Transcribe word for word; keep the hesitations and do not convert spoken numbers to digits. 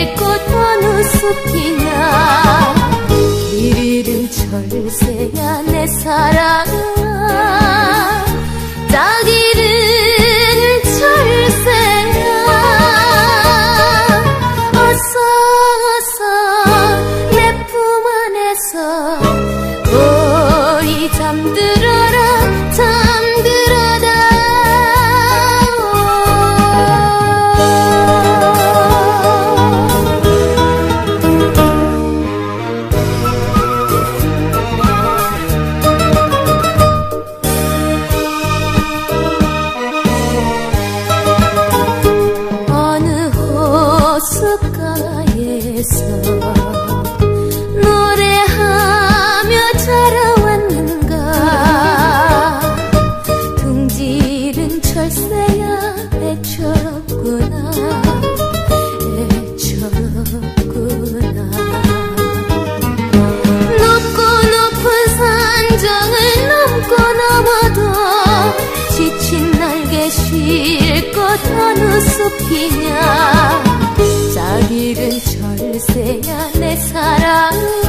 쉴 곳 어느 숲이냐. 길 잃은 철새야 내 사랑아, 짝 잃은 철새야. 어서 어서 내 품 안에서 우리 잠들어라 잠들어라. 어느 호숫가에서 노래하며 자라왔는가. 둥지른 철새야 애처롭구나 애처롭구나. 높고 높은 산정을 넘고 넘어도 지친 날개 쉴 곳 어느 숲이냐. 짝 잃은 철새야 내 사랑,